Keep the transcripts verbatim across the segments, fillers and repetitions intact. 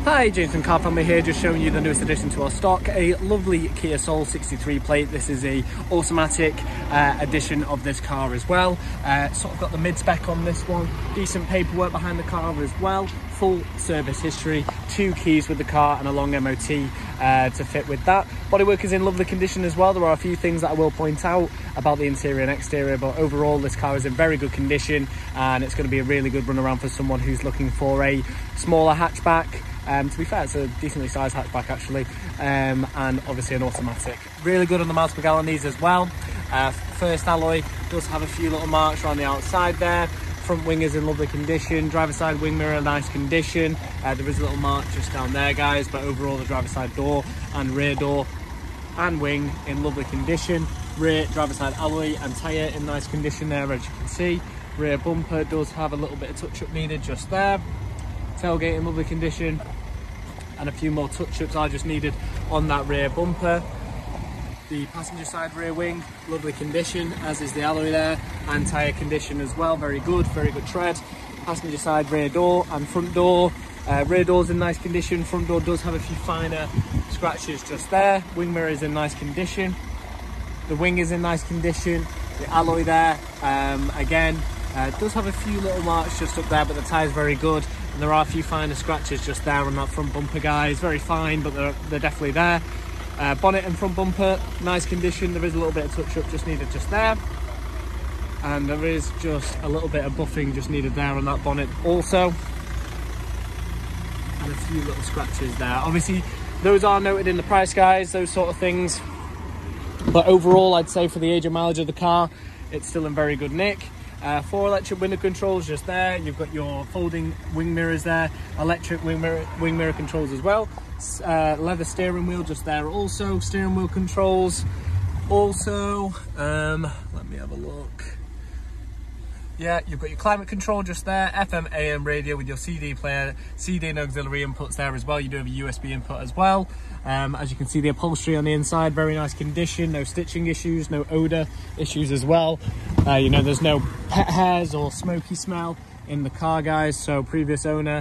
Hi, James from Car Family here, just showing you the newest addition to our stock, a lovely Kia Soul sixty-three plate. This is a automatic uh, edition of this car as well. Uh, sort of got the mid-spec on this one, decent paperwork behind the car as well, full service history, two keys with the car and a long M O T uh, to fit with that. Bodywork is in lovely condition as well. There are a few things that I will point out about the interior and exterior, but overall this car is in very good condition and it's going to be a really good run around for someone who's looking for a smaller hatchback. Um, to be fair, it's a decently sized hatchback actually, um, and obviously an automatic. Really good on the miles per gallon these as well. Uh, first alloy does have a few little marks around the outside there. Front wing is in lovely condition. Driver side wing mirror, nice condition. Uh, there is a little mark just down there, guys, but overall the driver side door and rear door and wing in lovely condition. Rear driver side alloy and tyre in nice condition there, as you can see. Rear bumper does have a little bit of touch up needed just there. Tailgate in lovely condition, and a few more touch-ups are just needed on that rear bumper. The passenger side rear wing, lovely condition, as is the alloy there, and tyre condition as well, very good, very good tread. Passenger side rear door and front door, uh, rear door's in nice condition, front door does have a few finer scratches just there. Wing mirror is in nice condition, the wing is in nice condition, the alloy there, um, again, uh, does have a few little marks just up there, but the tyre's very good. And there are a few finer scratches just there on that front bumper, guys. Very fine, but they're, they're definitely there. Uh, bonnet and front bumper, nice condition. There is a little bit of touch-up just needed just there. And there is just a little bit of buffing just needed there on that bonnet also. And a few little scratches there. Obviously, those are noted in the price, guys, those sort of things. But overall, I'd say for the age and mileage of the car, it's still in very good nick. Uh, four electric window controls just there. You've got your folding wing mirrors there, electric wing mirror, wing mirror controls as well. Uh, leather steering wheel just there also, steering wheel controls also. Um, let me have a look. Yeah, you've got your climate control just there, F M A M radio with your C D player, C D and auxiliary inputs there as well. You do have a U S B input as well. Um, as you can see, the upholstery on the inside, very nice condition, no stitching issues, no odor issues as well. Uh, you know, there's no pet hairs or smoky smell in the car, guys, so previous owner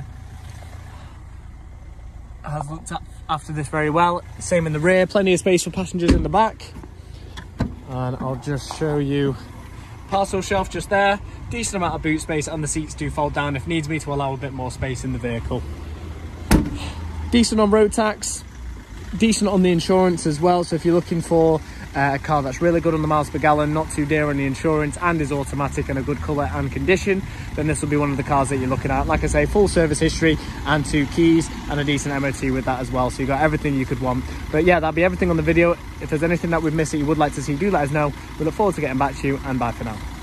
has looked at after this very well. Same in the rear, plenty of space for passengers in the back. And I'll just show you parcel shelf just there, decent amount of boot space, and the seats do fold down if needs be to allow a bit more space in the vehicle. Decent on road tax, decent on the insurance as well, so if you're looking for uh, a car that's really good on the miles per gallon, not too dear on the insurance, and is automatic and a good colour and condition, then this will be one of the cars that you're looking at. Like I say, full service history and two keys and a decent M O T with that as well, so you've got everything you could want. But yeah, that'll be everything on the video. If there's anything that we've missed that you would like to see, do let us know. We look forward to getting back to you, and bye for now.